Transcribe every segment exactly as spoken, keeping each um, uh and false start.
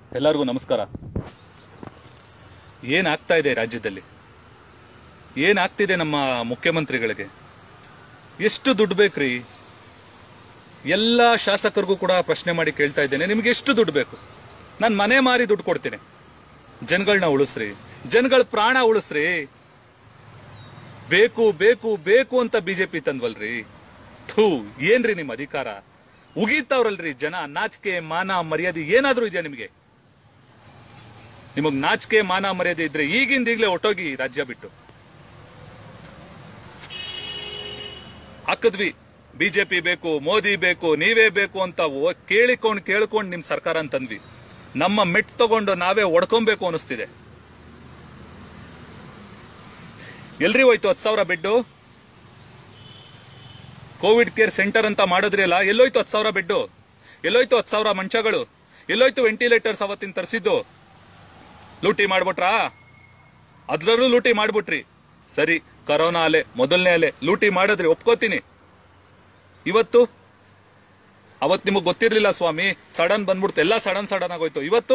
ಎಲ್ಲರಿಗೂ ನಮಸ್ಕಾರ. ಏನಾಗ್ತಾ ಇದೆ ರಾಜ್ಯದಲ್ಲಿ, ಏನಾಗ್ತಿದೆ ನಮ್ಮ ಮುಖ್ಯಮಂತ್ರಿಗಳಿಗೆ? ಎಷ್ಟು ದುಡ್ಡು ಬೇಕ್ರಿ? ಎಲ್ಲ ಶಾಸಕರಿಗೂ ಕೂಡ ಪ್ರಶ್ನೆ ಮಾಡಿ ಕೇಳ್ತಾ ಇದ್ದೇನೆ, ನಿಮ್ಗೆ ಎಷ್ಟು ದುಡ್ಡು ಬೇಕು? ನಾನು ಮನೆ ಮಾರಿ ದುಡ್ಡು ಕೊಡ್ತೀನಿ, ಜನಗಳನ್ನ ಉಳಿಸ್ರಿ, ಜನಗಳ ಪ್ರಾಣ ಉಳಿಸ್ರಿ. ಬೇಕು ಬೇಕು ಬೇಕು ಅಂತ ಬಿಜೆಪಿ ತಂದ್ವಲ್ರಿ. ಥೂ, ಏನ್ರಿ ನಿಮ್ ಅಧಿಕಾರ? ಉಗೀತಾವ್ರಲ್ರಿ ಜನ. ನಾಚಿಕೆ ಮಾನ ಮರ್ಯಾದೆ ಏನಾದ್ರೂ ಇದೆಯಾ ನಿಮಗೆ? ನಿಮಗ್ ನಾಚಿಕೆ ಮಾನ ಮರ್ಯಾದೆ ಇದ್ರೆ ಈಗಿಂದ ಈಗಲೇ ಹೊಟ್ಟೋಗಿ ರಾಜ್ಯ ಬಿಟ್ಟು. ಹಾಕಿದ್ವಿ ಬಿಜೆಪಿ ಬೇಕು, ಮೋದಿ ಬೇಕು, ನೀವೇ ಬೇಕು ಅಂತ ಕೇಳಿಕೊಂಡು ಕೇಳ್ಕೊಂಡು ನಿಮ್ ಸರ್ಕಾರ ಅಂತಂದ್ವಿ. ನಮ್ಮ ಮೆಟ್ ತಗೊಂಡು ನಾವೇ ಒಡ್ಕೊಬೇಕು ಅನಿಸ್ತಿದೆ. ಎಲ್ರಿ ಹೋಯ್ತು ಹತ್ತು ಸಾವಿರ ಬೆಡ್ಡು? ಕೋವಿಡ್ ಕೇರ್ ಸೆಂಟರ್ ಅಂತ ಮಾಡಿದ್ರಿ ಅಲ್ಲ, ಎಲ್ಲೋಯ್ತು ಹತ್ತು ಸಾವಿರ ಬೆಡ್ಡು? ಎಲ್ಲೋಯ್ತು ಹತ್ತು ಸಾವಿರ ಮಂಚಗಳು? ಎಲ್ಲೋಯ್ತು ವೆಂಟಿಲೇಟರ್ಸ್ ಅವತ್ತಿನ ತರಿಸಿದ್ದು? ಲೂಟಿ ಮಾಡ್ಬಿಟ್ರಾ? ಅದ್ರಲ್ಲೂ ಲೂಟಿ ಮಾಡ್ಬಿಟ್ರಿ. ಸರಿ, ಕರೋನಾ ಅಲೆ, ಮೊದಲನೇ ಅಲೆ ಲೂಟಿ ಮಾಡಿದ್ರಿ, ಒಪ್ಕೋತೀನಿ. ಇವತ್ತು ಅವತ್ ನಿಮಗ್ ಗೊತ್ತಿರ್ಲಿಲ್ಲ ಸ್ವಾಮಿ, ಸಡನ್ ಬಂದ್ಬಿಡ್ತು, ಎಲ್ಲ ಸಡನ್ ಸಡನ್ ಆಗೋಯ್ತು. ಇವತ್ತು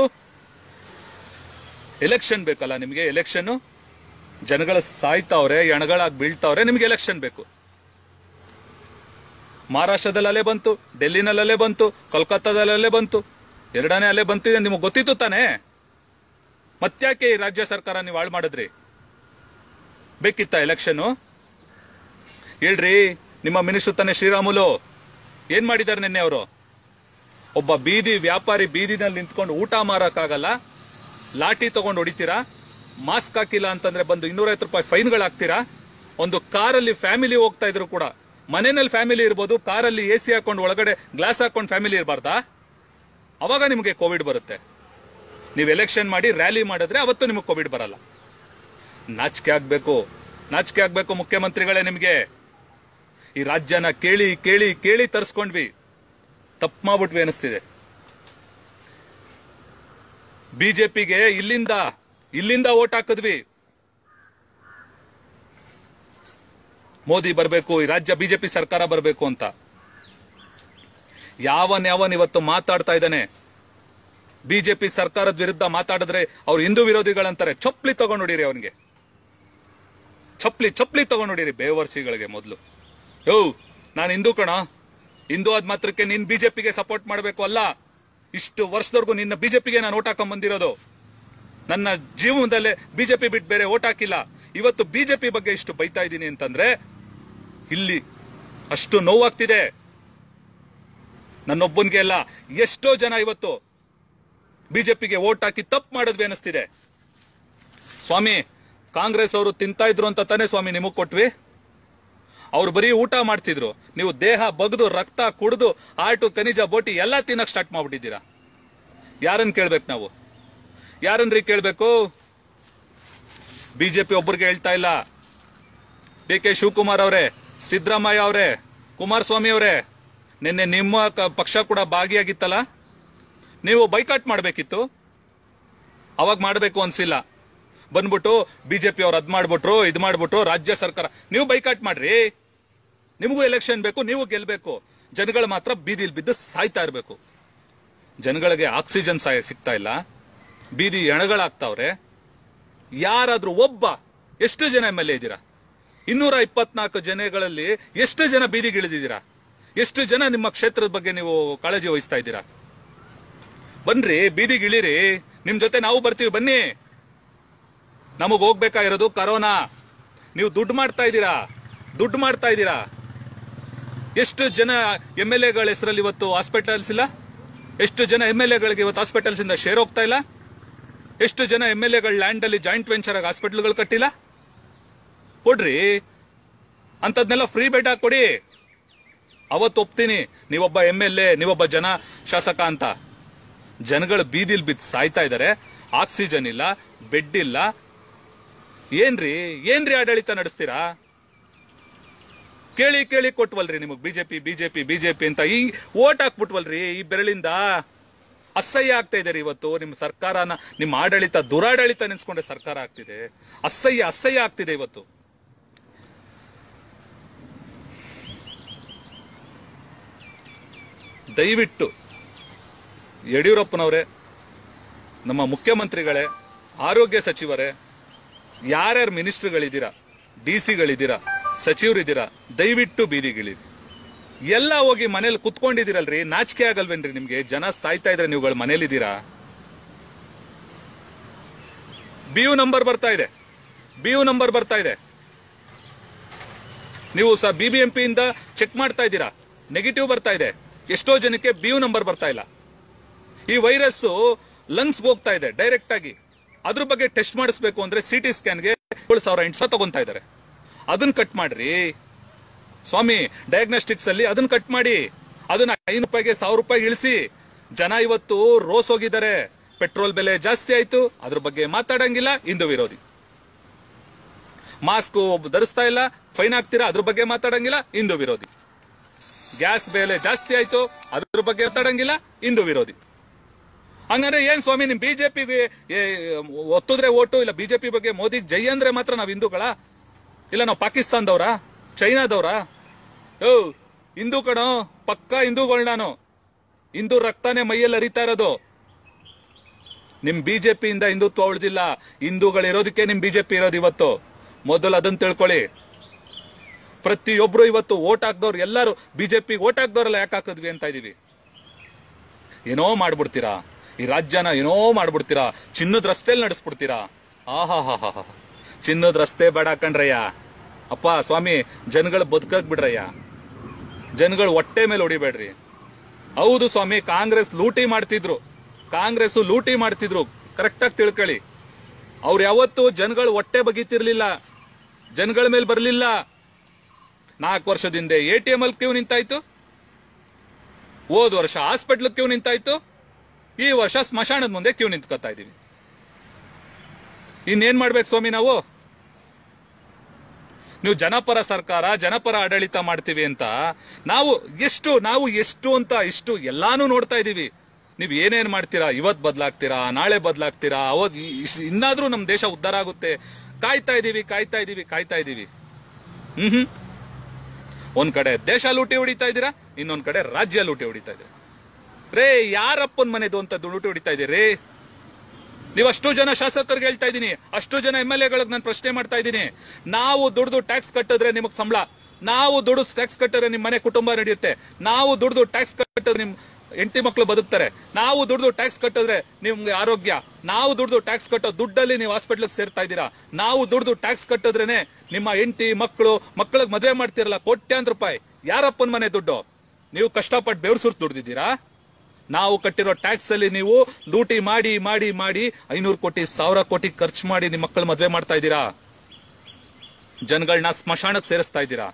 ಎಲೆಕ್ಷನ್ ಬೇಕಲ್ಲ ನಿಮ್ಗೆ? ಎಲೆಕ್ಷನ್ ಜನಗಳ ಸಾಯ್ತಾವ್ರೆ, ಎಣಗಳಾಗಿ ಬೀಳ್ತಾವ್ರೆ, ನಿಮ್ಗೆ ಎಲೆಕ್ಷನ್ ಬೇಕು. ಮಹಾರಾಷ್ಟ್ರದಲ್ಲಿ ಅಲೆ ಬಂತು, ಡೆಲ್ಲಿನಲ್ಲಿ ಅಲೆ ಬಂತು, ಕೋಲ್ಕತ್ತಾದಲ್ಲಿ ಅಲೆ ಬಂತು, ಎರಡನೇ ಅಲೆ ಬಂತಿದೆ, ನಿಮಗ್ ಗೊತ್ತಿತ್ತು ತಾನೇ? ಮತ್ತ್ಯಾಕೆ ಈ ರಾಜ್ಯ ಸರ್ಕಾರ ನೀವು ಹಾಳು ಮಾಡಿದ್ರಿ? ಬೇಕಿತ್ತ ಎಲೆಕ್ಷನ್? ಹೇಳ್ರಿ, ನಿಮ್ಮ ಮಿನಿಸ್ಟರ್ ತಾನೆ ಶ್ರೀರಾಮುಲು, ಏನ್ ಮಾಡಿದಾರೆ ನಿನ್ನೆ ಅವರು? ಒಬ್ಬ ಬೀದಿ ವ್ಯಾಪಾರಿ ಬೀದಿನಲ್ಲಿ ನಿಂತ್ಕೊಂಡು ಊಟ ಮಾರಕ್ಕಾಗಲ್ಲ, ಲಾಠಿ ತಗೊಂಡು ಹೊಡಿತೀರಾ? ಮಾಸ್ಕ್ ಹಾಕಿಲ್ಲ ಅಂತಂದ್ರೆ ಬಂದು ಇನ್ನೂರೈವತ್ತು ರೂಪಾಯಿ ಫೈನ್ಗಳು ಹಾಕ್ತೀರಾ? ಒಂದು ಕಾರಲ್ಲಿ ಫ್ಯಾಮಿಲಿ ಹೋಗ್ತಾ ಇದ್ರು ಕೂಡ, ಮನೆಯಲ್ಲಿ ಫ್ಯಾಮಿಲಿ ಇರ್ಬೋದು, ಕಾರಲ್ಲಿ ಎ ಸಿ ಹಾಕೊಂಡು ಒಳಗಡೆ ಗ್ಲಾಸ್ ಹಾಕೊಂಡು ಫ್ಯಾಮಿಲಿ ಇರಬಾರ್ದಾ? ಅವಾಗ ನಿಮಗೆ ಕೋವಿಡ್ ಬರುತ್ತೆ. ನೀವು ಎಲೆಕ್ಷನ್ ಮಾಡಿ ರ್ಯಾಲಿ ಮಾಡಿದ್ರೆ ಅವತ್ತು ನಿಮಗೆ ಕೋವಿಡ್ ಬರಲ್ಲ. ನಾಚಿಕೆ ಆಗ್ಬೇಕು, ನಾಚಿಕೆ ಆಗ್ಬೇಕು ಮುಖ್ಯಮಂತ್ರಿಗಳೇ ನಿಮ್ಗೆ. ಈ ರಾಜ್ಯನ ಕೇಳಿ ಕೇಳಿ ಕೇಳಿ ತರಿಸ್ಕೊಂಡ್ವಿ, ತಪ್ಪು ಮಾಡ್ಬಿಟ್ವಿ ಅನಿಸ್ತಿದೆ. ಬಿಜೆಪಿಗೆ ಇಲ್ಲಿಂದ ಇಲ್ಲಿಂದ ಓಟ್ ಹಾಕಿದ್ವಿ, ಮೋದಿ ಬರಬೇಕು, ಈ ರಾಜ್ಯ ಬಿಜೆಪಿ ಸರ್ಕಾರ ಬರಬೇಕು ಅಂತ. ಯಾವನ್ ಯಾವನ್ ಇವತ್ತು ಮಾತಾಡ್ತಾ ಇದ್ದಾನೆ ಬಿಜೆಪಿ ಸರ್ಕಾರದ ವಿರುದ್ಧ ಮಾತಾಡಿದ್ರೆ ಅವ್ರು ಹಿಂದೂ ವಿರೋಧಿಗಳಂತಾರೆ. ಚಪ್ಪಲಿ ತಗೊಂಡು ಹೊಡೀರಿ ಅವನಿಗೆ, ಚಪ್ಪಲಿ ಚಪ್ಪಲಿ ತಗೊಂಡು ಹೊಡೀರಿ ಬೇವರ್ಸಿಗಳಿಗೆ. ಮೊದಲು ಯೋ, ನಾನು ಹಿಂದೂ ಕಣ, ಹಿಂದೂ ಆದ ಮಾತ್ರಕ್ಕೆ ನೀನ್ ಬಿಜೆಪಿಗೆ ಸಪೋರ್ಟ್ ಮಾಡಬೇಕು ಅಲ್ಲ. ಇಷ್ಟು ವರ್ಷದವರೆಗೂ ನಿನ್ನ ಬಿಜೆಪಿಗೆ ನಾನು ಓಟ್ ಹಾಕೊಂಡ್ ಬಂದಿರೋದು. ನನ್ನ ಜೀವನದಲ್ಲೇ ಬಿಜೆಪಿ ಬಿಟ್ಟು ಬೇರೆ ಓಟ್ ಹಾಕಿಲ್ಲ. ಇವತ್ತು ಬಿಜೆಪಿ ಬಗ್ಗೆ ಇಷ್ಟು ಬೈತಾ ಇದ್ದೀನಿ ಅಂತಂದ್ರೆ ಇಲ್ಲಿ ಅಷ್ಟು ನೋವಾಗ್ತಿದೆ. ನನ್ನೊಬ್ಬನ್ಗೆ ಅಲ್ಲ, ಎಷ್ಟೋ ಜನ ಇವತ್ತು ಬಿಜೆಪಿಗೆ ಓಟ್ ಹಾಕಿ ತಪ್ಪು ಮಾಡಿದ್ವಿ ಅನಿಸ್ತಿದೆ. ಸ್ವಾಮಿ, ಕಾಂಗ್ರೆಸ್ ಅವರು ತಿಂತಾ ಇದ್ರು ಅಂತ ತಾನೇ ಸ್ವಾಮಿ ನಿಮಗ್ ಕೊಟ್ವಿ? ಅವ್ರು ಬರೀ ಊಟ ಮಾಡ್ತಿದ್ರು, ನೀವು ದೇಹ ಬಗ್ದು ರಕ್ತ ಕುಡಿದು ಆಟು ಖನಿಜ ಬೋಟಿ ಎಲ್ಲ ತಿನ್ನಕ್ ಸ್ಟಾರ್ಟ್ ಮಾಡ್ಬಿಟ್ಟಿದ್ದೀರಾ. ಯಾರನ್ನ ಕೇಳ್ಬೇಕು ನಾವು? ಯಾರನ್ರಿ ಕೇಳ್ಬೇಕು? ಬಿಜೆಪಿ ಒಬ್ಬರಿಗೆ ಹೇಳ್ತಾ ಇಲ್ಲ. ಡಿ ಕೆ ಶಿವಕುಮಾರ್ ಅವರೇ, ಸಿದ್ದರಾಮಯ್ಯ ಅವರೇ, ಕುಮಾರಸ್ವಾಮಿ ಅವರೇ, ನಿನ್ನೆ ನಿಮ್ಮ ಪಕ್ಷ ಕೂಡ ಭಾಗಿಯಾಗಿತ್ತಲ್ಲ, ನೀವು ಬೈಕಾಟ್ ಮಾಡಬೇಕಿತ್ತು. ಅವಾಗ ಮಾಡಬೇಕು ಅನ್ಸಿಲ್ಲ. ಬಂದ್ಬಿಟ್ಟು ಬಿಜೆಪಿ ಅವ್ರು ಅದ್ ಮಾಡ್ಬಿಟ್ರು, ಇದ್ ಮಾಡ್ಬಿಟ್ರು, ರಾಜ್ಯ ಸರ್ಕಾರ. ನೀವು ಬೈಕಾಟ್ ಮಾಡ್ರಿ, ನಿಮಗೂ ಎಲೆಕ್ಷನ್ ಬೇಕು, ನೀವು ಗೆಲ್ಬೇಕು. ಜನಗಳು ಮಾತ್ರ ಬೀದಿಲಿ ಬಿದ್ದು ಸಾಯ್ತಾ ಇರ್ಬೇಕು. ಜನಗಳಿಗೆ ಆಕ್ಸಿಜನ್ ಸಿಗ್ತಾ ಇಲ್ಲ, ಬೀದಿ ಎಣಗಳಾಗ್ತಾವ್ರೆ. ಯಾರಾದ್ರೂ ಒಬ್ಬ, ಎಷ್ಟು ಜನ ಎಮ್ ಎಲ್ ಎ ಇದ್ದೀರಾ? ಇನ್ನೂರ ಇಪ್ಪತ್ನಾಲ್ಕು ಜನಗಳಲ್ಲಿ ಎಷ್ಟು ಜನ ಬೀದಿಗಿಳಿದಿದ್ದೀರಾ? ಎಷ್ಟು ಜನ ನಿಮ್ಮ ಕ್ಷೇತ್ರದ ಬಗ್ಗೆ ನೀವು ಕಾಳಜಿ ವಹಿಸ್ತಾ ಇದ್ದೀರಾ? ಬನ್ರಿ, ಬೀದಿಗಿಳಿರಿ, ನಿಮ್ ಜೊತೆ ನಾವು ಬರ್ತೀವಿ, ಬನ್ನಿ. ನಮಗ್ ಹೋಗ್ಬೇಕಾಗಿರೋದು ಕರೋನಾ. ನೀವು ದುಡ್ಡು ಮಾಡ್ತಾ ಇದ್ದೀರಾ, ದುಡ್ಡು ಮಾಡ್ತಾ ಇದ್ದೀರಾ. ಎಷ್ಟು ಜನ ಎಂ ಎಲ್ ಎಗಳ ಹೆಸರಲ್ಲಿ ಇವತ್ತು ಹಾಸ್ಪಿಟಲ್ಸ್ ಇಲ್ಲ? ಎಷ್ಟು ಜನ ಎಂ ಎಲ್ ಎಗಳಿಗೆ ಇವತ್ತು ಹಾಸ್ಪಿಟಲ್ಸ್ ಇಂದ ಶೇರ್ ಹೋಗ್ತಾ ಇಲ್ಲ? ಎಷ್ಟು ಜನ ಎಂ ಎಲ್ ಎಗಳ ಲ್ಯಾಂಡ್ ಅಲ್ಲಿ ಜಾಯಿಂಟ್ ವೆಂಚರ್ ಆಗಿ ಹಾಸ್ಪಿಟಲ್ಗಳು ಕಟ್ಟಿಲ್ಲ? ಕೊಡ್ರಿ, ಅಂತದ್ನೆಲ್ಲ ಫ್ರೀ ಬೆಡ್ ಹಾಕಿ ಕೊಡಿ. ಅವತ್ತು ಒಪ್ತೀನಿ, ನೀವೊಬ್ಬ ಎಂ ಎಲ್ ಎ, ನೀವೊಬ್ಬ ಜನ ಶಾಸಕ ಅಂತ. ಜನಗಳು ಬೀದಿಲ್ ಬಿದ್ದು ಸಾಯ್ತಾ ಇದಾರೆ, ಆಕ್ಸಿಜನ್ ಇಲ್ಲ, ಬೆಡ್ ಇಲ್ಲ. ಏನ್ರಿ ಏನ್ರಿ ಆಡಳಿತ ನಡೆಸ್ತೀರಾ? ಕೇಳಿ ಕೇಳಿ ಕೊಟ್ವಲ್ರಿ ನಿಮಗ್ ಬಿಜೆಪಿ ಬಿಜೆಪಿ ಬಿಜೆಪಿ ಅಂತ. ಈ ಓಟ್ ಹಾಕ್ಬಿಟ್ವಲ್ರಿ ಈ ಬೆರಳಿಂದ. ಅಸಹ್ಯ ಆಗ್ತಾ ಇದೆ ಇವತ್ತು ನಿಮ್ಮ ಸರ್ಕಾರನ, ನಿಮ್ಮ ಆಡಳಿತ ದುರಾಡಳಿತ ನೆನ್ಸ್ಕೊಂಡ್ರೆ ಸರ್ಕಾರ ಆಗ್ತಿದೆ. ಅಸಹ್ಯ ಅಸಹ್ಯ ಆಗ್ತಿದೆ ಇವತ್ತು. ದಯವಿಟ್ಟು ಯಡಿಯೂರಪ್ಪನವರೇ, ನಮ್ಮ ಮುಖ್ಯಮಂತ್ರಿಗಳೇ, ಆರೋಗ್ಯ ಸಚಿವರೇ, ಯಾರ್ಯಾರು ಮಿನಿಸ್ಟ್ರುಗಳಿದ್ದೀರಾ, ಡಿ ಸಿಗಳಿದ್ದೀರಾ, ಸಚಿವರಿದ್ದೀರಾ, ದಯವಿಟ್ಟು ಬೀದಿಗಿಳಿ. ಎಲ್ಲ ಹೋಗಿ ಮನೇಲಿ ಕುತ್ಕೊಂಡಿದ್ದೀರಲ್ರಿ, ನಾಚಿಕೆ ಆಗಲ್ವೇನ್ರಿ ನಿಮ್ಗೆ? ಜನ ಸಾಯ್ತಾ ಇದ್ರೆ ನೀವುಗಳು ಮನೇಲಿದ್ದೀರಾ? ಬಿ ಯು ನಂಬರ್ ಬರ್ತಾ ಇದೆ, ಬಿ ಯು ನಂಬರ್ ಬರ್ತಾ ಇದೆ. ನೀವು ಸಹ ಬಿ ಬಿ ಎಂ ಪಿ ಇಂದ ಚೆಕ್ ಮಾಡ್ತಾ ಇದ್ದೀರಾ, ನೆಗೆಟಿವ್ ಬರ್ತಾ ಇದೆ. ಎಷ್ಟೋ ಜನಕ್ಕೆ ಬಿ ಯು ನಂಬರ್ ಬರ್ತಾ ಇಲ್ಲ. ಈ ವೈರಸ್ ಲಂಗ್ಸ್ಗೆ ಹೋಗ್ತಾ ಇದೆ ಡೈರೆಕ್ಟ್ ಆಗಿ. ಅದ್ರ ಬಗ್ಗೆ ಟೆಸ್ಟ್ ಮಾಡಿಸ್ಬೇಕು ಅಂದ್ರೆ ಸಿಟಿ ಸ್ಕ್ಯಾನ್ಗೆ ಏಳು ಸಾವಿರ ಎಂಟು ಸಾವಿರ ತಗೊಂತಾ ಇದ್ದಾರೆ. ಅದನ್ನ ಕಟ್ ಮಾಡ್ರಿ ಸ್ವಾಮಿ. ಡಯಾಗ್ನೋಸ್ಟಿಕ್ಸ್ ಅಲ್ಲಿ ಅದನ್ನ ಕಟ್ ಮಾಡಿ, ಅದನ್ನ ಐನೂರು ರೂಪಾಯಿಗೆ ಸಾವಿರ ರೂಪಾಯಿ ಇಳಿಸಿ. ಜನ ಇವತ್ತು ರೋಸ್ ಹೋಗಿದ್ದಾರೆ. ಪೆಟ್ರೋಲ್ ಬೆಲೆ ಜಾಸ್ತಿ ಆಯ್ತು, ಅದ್ರ ಬಗ್ಗೆ ಮಾತಾಡಂಗಿಲ್ಲ, ಹಿಂದೂ ವಿರೋಧಿ. ಮಾಸ್ಕ್ ಧರಿಸ್ತಾ ಇಲ್ಲ, ಫೈನ್ ಹಾಕ್ತೀರಾ, ಅದ್ರ ಬಗ್ಗೆ ಮಾತಾಡಂಗಿಲ್ಲ, ಹಿಂದೂ ವಿರೋಧಿ. ಗ್ಯಾಸ್ ಬೆಲೆ ಜಾಸ್ತಿ ಆಯ್ತು, ಅದ್ರ ಬಗ್ಗೆ ಮಾತಾಡಂಗಿಲ್ಲ, ಹಿಂದೂ ವಿರೋಧಿ. ಹಂಗಂದ್ರೆ ಏನ್ ಸ್ವಾಮಿ ನಿಮ್ ಬಿಜೆಪಿಗೆ ಒತ್ತಿದ್ರೆ ಓಟು ಇಲ್ಲ? ಬಿಜೆಪಿ ಬಗ್ಗೆ ಮೋದಿ ಜೈ ಅಂದ್ರೆ ಮಾತ್ರ ನಾವ್ ಹಿಂದೂಗಳ? ಇಲ್ಲ ನಾವು ಪಾಕಿಸ್ತಾನದವ್ರ, ಚೈನಾದವ್ರ? ಓ ಹಿಂದೂ ಕಣೋ, ಪಕ್ಕಾ ಹಿಂದೂಗಳು. ನಾನು ಹಿಂದೂ ರಕ್ತಾನೆ ಮೈಯಲ್ಲಿ ಹರಿತಾ ಇರೋದು. ನಿಮ್ ಬಿಜೆಪಿಯಿಂದ ಹಿಂದುತ್ವ ಉಳಿದಿಲ್ಲ. ಹಿಂದೂಗಳು ಇರೋದಕ್ಕೆ ನಿಮ್ ಬಿಜೆಪಿ ಇರೋದು ಇವತ್ತು. ಮೊದಲು ಅದನ್ನ ತಿಳ್ಕೊಳ್ಳಿ. ಪ್ರತಿಯೊಬ್ರು ಇವತ್ತು ಓಟ್ ಹಾಕ್ದವ್ರು ಎಲ್ಲರೂ ಬಿಜೆಪಿ ಓಟ್ ಹಾಕ್ದವ್ರಲ್ಲ ಯಾಕೆ ಹಾಕಿದ್ವಿ ಅಂತ ಇದೀವಿ. ಏನೋ ಮಾಡ್ಬಿಡ್ತೀರಾ ಈ ರಾಜ್ಯನ, ಏನೋ ಮಾಡ್ಬಿಡ್ತೀರಾ. ಚಿನ್ನದ ರಸ್ತೆಯಲ್ಲಿ ನಡೆಸ್ಬಿಡ್ತೀರಾ. ಆಹಾ ಹಾ ಹಾ ಹಾ ಚಿನ್ನದ ರಸ್ತೆ ಬೇಡ ಕಣ್ರಯ್ಯ. ಅಪ್ಪ ಸ್ವಾಮಿ, ಜನಗಳು ಬದುಕಕ್ ಬಿಡ್ರಯ್ಯ. ಜನಗಳು ಹೊಟ್ಟೆ ಮೇಲೆ ಹೊಡಿಬೇಡ್ರಿ. ಹೌದು ಸ್ವಾಮಿ, ಕಾಂಗ್ರೆಸ್ ಲೂಟಿ ಮಾಡ್ತಿದ್ರು, ಕಾಂಗ್ರೆಸ್ ಲೂಟಿ ಮಾಡ್ತಿದ್ರು. ಕರೆಕ್ಟಾಗಿ ತಿಳ್ಕೊಳ್ಳಿ. ಅವ್ರು ಯಾವತ್ತು ಜನಗಳು ಹೊಟ್ಟೆ ಬಗೀತಿರ್ಲಿಲ್ಲ, ಜನಗಳ ಮೇಲೆ ಬರ್ಲಿಲ್ಲ. ನಾಲ್ಕು ವರ್ಷದಿಂದ ಎ ಟಿ ಎಂ ಅಲ್ಲಿ ಕ್ಯೂ ನಿಂತಾಯ್ತು, ಹೋದ್ ವರ್ಷ ಹಾಸ್ಪಿಟ್ಲ್ ಕ್ಯೂ ನಿಂತಾಯ್ತು, ಈ ವರ್ಷ ಸ್ಮಶಾನದ ಮುಂದೆ ಕ್ಯೂ ನಿಂತ್ಕೊತಾ ಇದೀವಿ. ಇನ್ನೇನ್ ಮಾಡ್ಬೇಕು ಸ್ವಾಮಿ ನಾವು? ನೀವು ಜನಪರ ಸರ್ಕಾರ, ಜನಪರ ಆಡಳಿತ ಮಾಡ್ತೀವಿ ಅಂತ ನಾವು ಎಷ್ಟು ನಾವು ಎಷ್ಟು ಅಂತ ಇಷ್ಟು ಎಲ್ಲಾನು ನೋಡ್ತಾ ಇದೀವಿ. ನೀವ್ ಏನೇನ್ ಮಾಡ್ತೀರಾ? ಇವತ್ ಬದಲಾಗ್ತೀರಾ, ನಾಳೆ ಬದಲಾಗ್ತೀರಾ, ಅವತ್ ಇನ್ನಾದ್ರೂ ನಮ್ ದೇಶ ಉದ್ಧಾರ ಆಗುತ್ತೆ. ಕಾಯ್ತಾ ಇದೀವಿ ಕಾಯ್ತಾ ಇದೀವಿ ಕಾಯ್ತಾ ಇದೀವಿ ಹ್ಮ್ ಹ್ಮ್ ಒಂದ್ ಕಡೆ ದೇಶ ಲೂಟಿ ಹೊಡಿತಾ ಇದ್ದೀರಾ, ಇನ್ನೊಂದ್ ಕಡೆ ರಾಜ್ಯ ಲೂಟಿ ಹೊಡಿತಾ ಇದೆ. ರೇ ಯಾರಪ್ಪನ್ ಮನೆದು ಅಂತ ಲೂಟಿ ಹೊಡಿತಾ ಇದೀರಿ? ನೀವು ಅಷ್ಟು ಜನ ಶಾಸಕರಿಗೆ ಹೇಳ್ತಾ ಇದ್ದೀನಿ, ಅಷ್ಟು ಜನ ಎಂ ಎಲ್ ಎಗಳಿಗೆ ನಾನು ಪ್ರಶ್ನೆ ಮಾಡ್ತಾ ಇದ್ದೀನಿ. ನಾವು ದುಡ್ದು ಟ್ಯಾಕ್ಸ್ ಕಟ್ಟಿದ್ರೆ ನಿಮಗ್ ಸಂಬಳ, ನಾವು ದುಡ್ದು ಟ್ಯಾಕ್ಸ್ ಕಟ್ಟಿದ್ರೆ ನಿಮ್ ಮನೆ ಕುಟುಂಬ ನಡೆಯುತ್ತೆ, ನಾವು ದುಡ್ದು ಟ್ಯಾಕ್ಸ್ ಕಟ್ಟಿದ್ರೆ ನಿಮ್ ಹೆಂಡತಿ ಮಕ್ಕಳು ಬದುಕ್ತಾರೆ, ನಾವು ದುಡ್ದು ಟ್ಯಾಕ್ಸ್ ಕಟ್ಟಿದ್ರೆ ನಿಮ್ಗೆ ಆರೋಗ್ಯ, ನಾವು ದುಡ್ದು ಟ್ಯಾಕ್ಸ್ ಕಟ್ಟೋ ದುಡ್ಡಲ್ಲಿ ನೀವು ಹಾಸ್ಪಿಟ್ಲಿಗೆ ಸೇರ್ತಾ ಇದ್ದೀರಾ, ನಾವು ದುಡ್ದು ಟ್ಯಾಕ್ಸ್ ಕಟ್ಟಿದ್ರೇನೆ ನಿಮ್ಮ ಹೆಂಡತಿ ಮಕ್ಕಳು ಮಕ್ಕಳಿಗೆ ಮದುವೆ ಮಾಡ್ತಿರಲ್ಲ ಕೋಟ್ಯಾಂತರ ರೂಪಾಯಿ. ಯಾರಪ್ಪನ ಮನೆ ದುಡ್ಡು? ನೀವು ಕಷ್ಟಪಟ್ಟು ಬೆವರು ಸುರ್ತು ದುಡ್ದಿದ್ದೀರಾ. ನಾವು ಕಟ್ಟಿರೋ ಟ್ಯಾಕ್ಸ್ ಅಲ್ಲಿ ನೀವು ಲೂಟಿ ಮಾಡಿ ಮಾಡಿ ಮಾಡಿ ಐನೂರು ಕೋಟಿ ಸಾವಿರ ಕೋಟಿ ಖರ್ಚು ಮಾಡಿ ನಿಮ್ಮ ಮಕ್ಕಳು ಮದುವೆ ಮಾಡ್ತಾ ಇದ್ದೀರಾ. ಜನಗಳನ್ನ ಸ್ಮಶಾನಕ್ಕೆ ಸೇರಿಸ್ತಾ ಇದ್ದೀರಾ.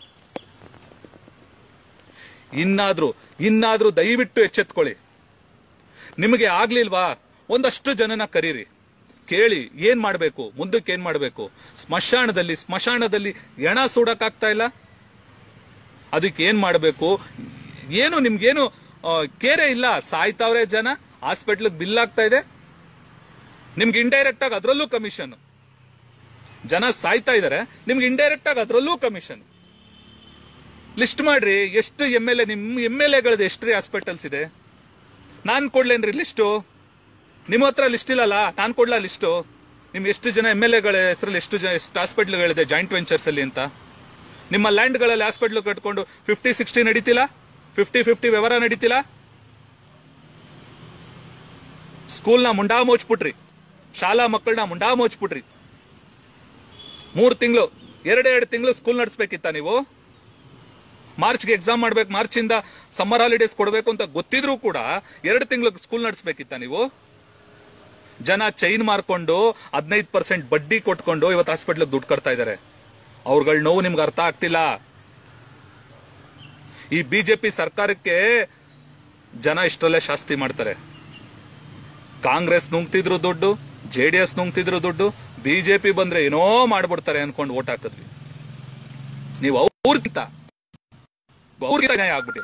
ಇನ್ನಾದ್ರೂ ಇನ್ನಾದ್ರೂ ದಯವಿಟ್ಟು ಎಚ್ಚೆತ್ಕೊಳ್ಳಿ. ನಿಮಗೆ ಆಗ್ಲಿಲ್ವಾ? ಒಂದಷ್ಟು ಜನನ ಕರೀರಿ, ಕೇಳಿ ಏನ್ ಮಾಡ್ಬೇಕು, ಮುಂದಕ್ಕೆ ಏನ್ ಮಾಡ್ಬೇಕು. ಸ್ಮಶಾನದಲ್ಲಿ ಸ್ಮಶಾನದಲ್ಲಿ ಹೆಣ ಸುಡಕ್ಕಾಗ್ತಾ ಇಲ್ಲ, ಅದಕ್ಕೆ ಏನ್ ಮಾಡ್ಬೇಕು? ಏನು ನಿಮ್ಗೇನು ಕೇರೆ ಇಲ್ಲ. ಸಾಯ್ತಾವ್ರೆ ಜನ, ಹಾಸ್ಪಿಟ್ಲಿಗೆ ಬಿಲ್ ಆಗ್ತಾ ಇದೆ, ನಿಮ್ಗೆ ಇಂಡೈರೆಕ್ಟ್ ಆಗಿ ಅದರಲ್ಲೂ ಕಮಿಷನ್. ಜನ ಸಾಯ್ತಾ ಇದಾರೆ, ನಿಮ್ಗೆ ಇಂಡೈರೆಕ್ಟ್ ಆಗಿ ಅದರಲ್ಲೂ ಕಮಿಷನ್. ಲಿಸ್ಟ್ ಮಾಡ್ರಿ, ಎಷ್ಟು ಎಂ ಎಲ್ ಎ ನಿಮ್ ಎಂ ಎಲ್ ಎಗಳದ್ದು ಎಷ್ಟ್ರಿ ಹಾಸ್ಪಿಟಲ್ಸ್ ಇದೆ? ನಾನ್ ಕೊಡ್ಲೇನ್ರಿ ಲಿಸ್ಟು? ನಿಮ್ಮ ಹತ್ರ ಲಿಸ್ಟ್ ಇಲ್ಲಲ್ಲ, ನಾನ್ ಕೊಡ್ಲಾ ಲಿಸ್ಟು? ನಿಮ್ ಎಷ್ಟು ಜನ ಎಂ ಎಲ್ ಎಗಳ ಹೆಸರಲ್ಲಿ ಎಷ್ಟು ಜನ ಎಷ್ಟು ಹಾಸ್ಪಿಟ್ಲ್ಗಳಿದೆ ಜಾಯಿಂಟ್ ವೆಂಚರ್ಸ್ ಅಲ್ಲಿ ಅಂತ? ನಿಮ್ಮ ಲ್ಯಾಂಡ್ಗಳಲ್ಲಿ ಹಾಸ್ಪಿಟ್ಲ್ ಕಟ್ಕೊಂಡು ಫಿಫ್ಟಿ ಸಿಕ್ಸ್ಟಿ ನಡೀತಿಲ್ಲ, ಫಿಫ್ಟಿ ಫಿಫ್ಟಿ ವ್ಯವಹಾರ ನಡೀತಿಲ್ಲ. ಸ್ಕೂಲ್ನ ಮುಂಡಾ ಮೋಚ್ಬಿಟ್ರಿ, ಶಾಲಾ ಮಕ್ಕಳನ್ನ ಮುಂಡಾ ಮೋಚ್ಬಿಟ್ರಿ. ಮೂರ್ ತಿಂಗಳು ಎರಡೆರಡು ತಿಂಗಳು ಸ್ಕೂಲ್ ನಡೆಸಬೇಕಿತ್ತ ನೀವು? ಮಾರ್ಚ್ಗೆ ಎಕ್ಸಾಮ್ ಮಾಡ್ಬೇಕು, ಮಾರ್ಚ್ ಇಂದ ಸಮ್ಮರ್ ಹಾಲಿಡೇಸ್ ಕೊಡಬೇಕು ಅಂತ ಗೊತ್ತಿದ್ರು ಕೂಡ ಎರಡು ತಿಂಗಳು ಸ್ಕೂಲ್ ನಡೆಸಬೇಕಿತ್ತ ನೀವು? ಜನ ಚೈನ್ ಮಾರ್ಕೊಂಡು ಹದಿನೈದು ಪರ್ಸೆಂಟ್ ಬಡ್ಡಿ ಕೊಟ್ಕೊಂಡು ಇವತ್ತು ಹಾಸ್ಪಿಟ್ಲಿಗೆ ದುಡ್ಡು ಕಟ್ತಾ ಇದಾರೆ. ಅವ್ರಗಳ ನೋವು ನಿಮ್ಗೆ ಅರ್ಥ ಆಗ್ತಿಲ್ಲ. ಈ ಬಿಜೆಪಿ ಸರ್ಕಾರಕ್ಕೆ ಜನ ಇಷ್ಟರಲ್ಲೇ ಶಾಸ್ತಿ ಮಾಡ್ತಾರೆ. ಕಾಂಗ್ರೆಸ್ ನುಂಗ್ತಿದ್ರು ದುಡ್ಡು, ಜೆಡಿಎಸ್ ನುಂಗ್ತಿದ್ರು ದುಡ್ಡು, ಬಿಜೆಪಿ ಬಂದ್ರೆ ಏನೋ ಮಾಡ್ಬಿಡ್ತಾರೆ ಅನ್ಕೊಂಡು ಓಟ್ ಹಾಕಿದ್ವಿ. ನೀವು ಅವ್ರಿಗಿಂತ ಅವ್ರಿಗೆ ನ್ಯಾಯ ಆಗ್ಬಿಟ್ಟಿದೆ.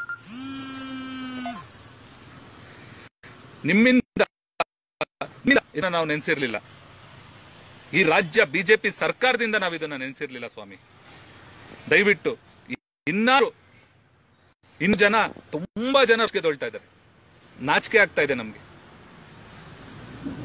ನಿಮ್ಮಿಂದ ಇದನ್ನ ನಾವು ನೆನೆಸಿರ್ಲಿಲ್ಲ. ಈ ರಾಜ್ಯ ಬಿಜೆಪಿ ಸರ್ಕಾರದಿಂದ ನಾವು ಇದನ್ನ ನೆನೆಸಿರ್ಲಿಲ್ಲ ಸ್ವಾಮಿ. ದಯವಿಟ್ಟು ಇನ್ನಾರು ಇನ್ನು ಜನ ತುಂಬಾ ಜನ ತೊಳ್ತಾ ಇದ್ದಾರೆ. ನಾಚಿಕೆ ಆಗ್ತಾ ಇದೆ ನಮ್ಗೆ.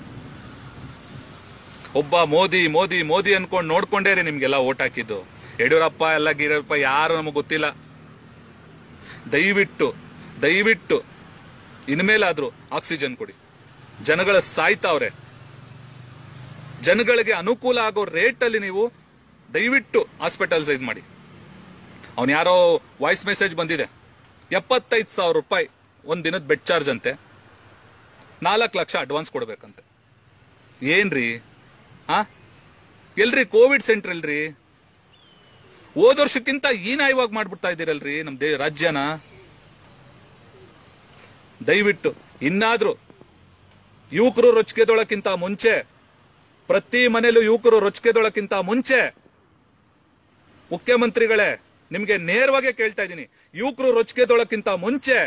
ಒಬ್ಬ ಮೋದಿ ಮೋದಿ ಮೋದಿ ಅನ್ಕೊಂಡು ನೋಡ್ಕೊಂಡೇ ರೀ ನಿಮ್ಗೆಲ್ಲ ಓಟ್ ಹಾಕಿದ್ದು. ಯಡಿಯೂರಪ್ಪ ಎಲ್ಲ ಗಿರಪ್ಪ ಯಾರು ನಮಗೆ ಗೊತ್ತಿಲ್ಲ. ದಯವಿಟ್ಟು ದಯವಿಟ್ಟು ಇನ್ಮೇಲಾದ್ರೂ ಆಕ್ಸಿಜನ್ ಕೊಡಿ. ಜನಗಳ ಸಾಯ್ತಾವ್ರೆ. ಜನಗಳಿಗೆ ಅನುಕೂಲ ಆಗೋ ರೇಟ್ ಅಲ್ಲಿ ನೀವು ದಯವಿಟ್ಟು ಹಾಸ್ಪಿಟಲ್ಸ್ ಇದು ಮಾಡಿ. ಅವನ್ ಯಾರೋ ವಾಯ್ಸ್ ಮೆಸೇಜ್ ಬಂದಿದೆ, ಎಪ್ಪತ್ತೈದು ಸಾವಿರ ರೂಪಾಯಿ ಒಂದ್ ದಿನದ ಬೆಡ್ ಚಾರ್ಜ್ ಅಂತೆ, ನಾಲ್ಕು ಲಕ್ಷ ಅಡ್ವಾನ್ಸ್ ಕೊಡ್ಬೇಕಂತೆ. ಏನ್ರಿ ಹಾ ಎಲ್ರಿ ಕೋವಿಡ್ ಸೆಂಟರ್ ಎಲ್ರಿ? ಹೋದ ವರ್ಷಕ್ಕಿಂತ ಹೀನಾಯವಾಗಿ ಮಾಡ್ಬಿಡ್ತಾ ಇದ್ದೀರಲ್ರಿ ನಮ್ ದೇ ರಾಜ್ಯನ. ದಯವಿಟ್ಟು ಇನ್ನಾದ್ರೂ ಯುವಕರು ರೊಚ್ಚಿಗೆದೊಳಕ್ಕಿಂತ ಮುಂಚೆ, ಪ್ರತಿ ಮನೇಲೂ ಯುವಕರು ರೊಚ್ಚಿಗೆದೊಳಕ್ಕಿಂತ ಮುಂಚೆ ಮುಖ್ಯಮಂತ್ರಿಗಳೇ ನಿಮ್ಗೆ ನೇರವಾಗಿ ಕೇಳ್ತಾ ಇದ್ದೀನಿ, ಯುವಕರು ರೊಚ್ಚಿಗೆದೊಳಕ್ಕಿಂತ ಮುಂಚೆ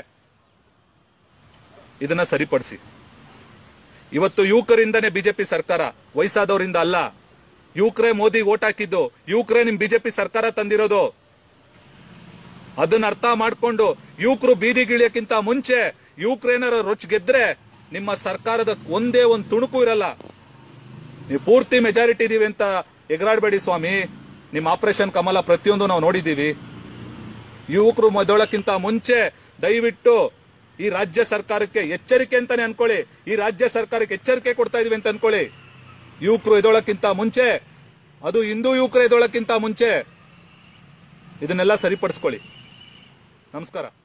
ಇದನ್ನ ಸರಿಪಡಿಸಿ. ಇವತ್ತು ಯುವಕರಿಂದನೇ ಬಿಜೆಪಿ ಸರ್ಕಾರ, ವಯಸ್ಸಾದವರಿಂದ ಅಲ್ಲ. ಯುವಕರೇ ಮೋದಿ ಓಟ್ ಹಾಕಿದ್ದು, ಯುವಕರೇ ನಿಮ್ ಬಿಜೆಪಿ ಸರ್ಕಾರ ತಂದಿರೋದು. ಅದನ್ನ ಅರ್ಥ ಮಾಡ್ಕೊಂಡು ಯುವಕರು ಬೀದಿಗಿಳಿಯಕ್ಕಿಂತ ಮುಂಚೆ ಯುವಕರೇನಾರ ರೊಚ್ಚ ಗೆದ್ರೆ ನಿಮ್ಮ ಸರ್ಕಾರದ ಒಂದೇ ಒಂದು ತುಣುಕು ಇರಲ್ಲ. ನೀವು ಪೂರ್ತಿ ಮೆಜಾರಿಟಿ ಇದೀವಿ ಅಂತ ಎಗರಾಡಬೇಡಿ ಸ್ವಾಮಿ. ನಿಮ್ಮ ಆಪರೇಷನ್ ಕಮಲ ಪ್ರತಿಯೊಂದು ನಾವು ನೋಡಿದ್ದೀವಿ. ಯುವಕರು ಮೊದಲಕ್ಕಿಂತ ಮುಂಚೆ ದಯವಿಟ್ಟು ಈ ರಾಜ್ಯ ಸರ್ಕಾರಕ್ಕೆ ಎಚ್ಚರಿಕೆ ಅಂತಾನೆ ಅನ್ಕೊಳ್ಳಿ. ಈ ರಾಜ್ಯ ಸರ್ಕಾರಕ್ಕೆ ಎಚ್ಚರಿಕೆ ಕೊಡ್ತಾ ಇದೀವಿ ಅಂತ ಅನ್ಕೊಳ್ಳಿ. ಯುವಕರು ಎದೊಳಕ್ಕಿಂತ ಮುಂಚೆ, ಅದು ಹಿಂದೂ ಯುವಕರು ಎದೊಳಕ್ಕಿಂತ ಮುಂಚೆ ಇದನ್ನೆಲ್ಲ ಸರಿಪಡಿಸ್ಕೊಳ್ಳಿ. ನಮಸ್ಕಾರ.